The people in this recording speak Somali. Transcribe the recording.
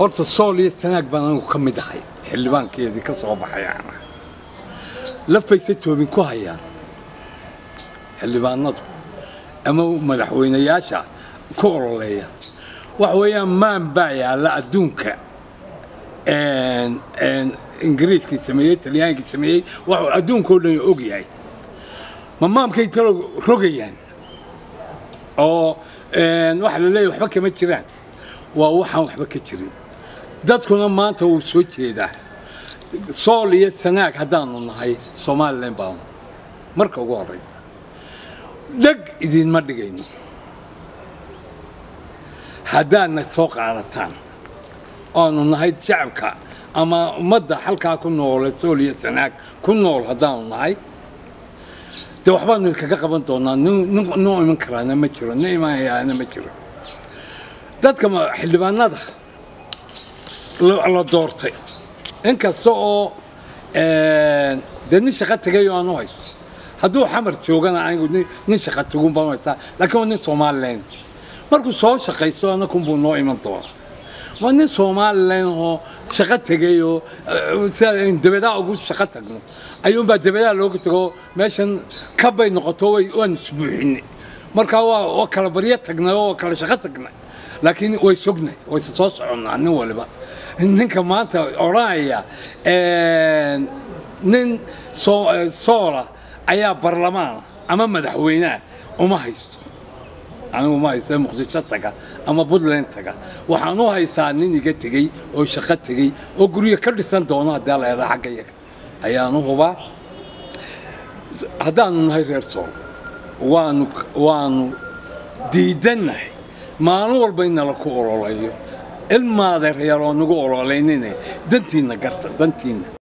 horta sool iyo sanaag baan anigu ka mid ahay xildhibaankeedii ka soo baxay ana la faysay toobin ku hayaan xildhibaanadu ama madaxweynayaasha ku ololeeya wax weeyaan maan baa yaala adduunka ingiriiskii sameeyay talyaanigii sameeyay wax adduunka oo dhan og yahay maamkay talo rogayaan oo wax la leeyahay waxba kama jiraan waa waxaan waxba ka jirin dadkuna maanta uu soo jeedaa sool iyo sanaag haddaanu nahay Soomaaliland baan marka ugu horeysa dag idin ma dhigayno haddaana soo qaadataan aanu nahay shacabka ama ummadda halkaa ku nool sool iyo sanaag ku nool haddaanu nahay de waxbaanu kaga qaban doonaa noo iman karaana ma jiro imaanayaana ma jiro dadka xildhibaanada la doortay inkasta oo nin shaqo tagay oo aanu haysto hadduu xamar joogana anigu nin shaqo tagun baan haysta laakiin nin Soomaaliland markuu soo shaqaysto anakum buu noo iman doonaa waa nin Soomaaliland oo shaqo tagay oo dabada ugu shaqo tagno ayuunbaa dabada looga tago meeshan ka bay noqoto waan isbuuxinay marka waa kala barya tagnay oo kala shaqo tagnay laakiin way sugnay way soo soconaa nin waliba ninka maanta oranaya nin soola ayaa barlamaan ama madaxweynaha uma haysto anigu ma haysto muqdisho taga ama Puntland taga waxaan u haystaa nin iga tagay oo shaqo tagay oo guriga ka dhisan doona hadda la yiraahdo xaqayga ayaan u hubaa haddaan nahay reer sool waanu diidanahay maalin walba in la ku ololeeyo ilmaada reer oo nagu ololeynina dantiina garta dantiina